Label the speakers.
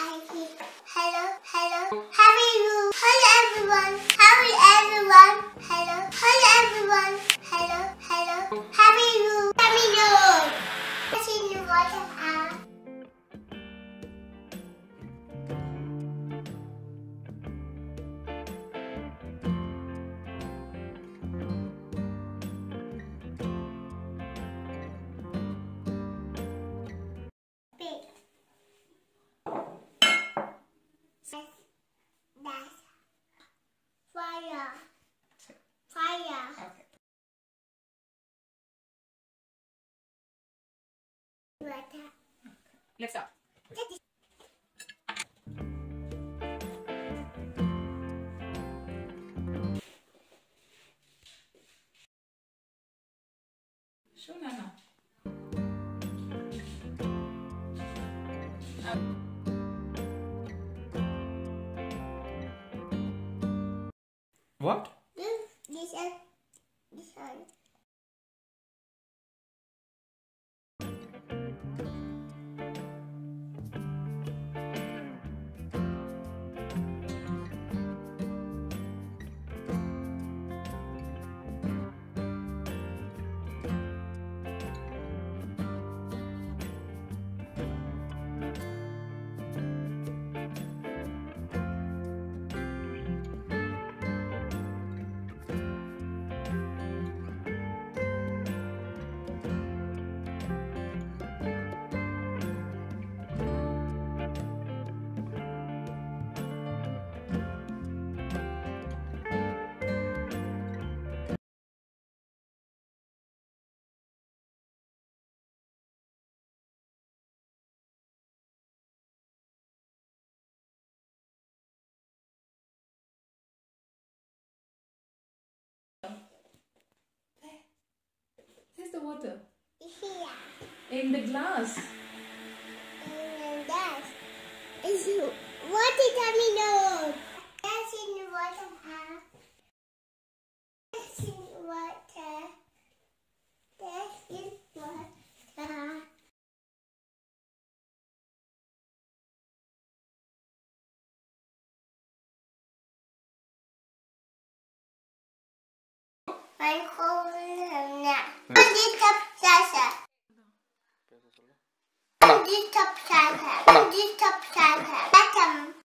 Speaker 1: Hello, hello. How are you? Hello, everyone. How are everyone? Hello, hello, everyone. Hello, hello. How are you? How are you? Let's see the water out. Big. That's fire. Fire.
Speaker 2: Okay.
Speaker 1: Water.
Speaker 2: Let's start. Show Nana. What?
Speaker 1: This one.
Speaker 2: Where's the water?
Speaker 1: Here.
Speaker 2: In the glass.
Speaker 1: And that's water coming out. That's in the water. That's in the water. That's in water. I'm holding him now. This top salsa. This top salsa. This top salsa.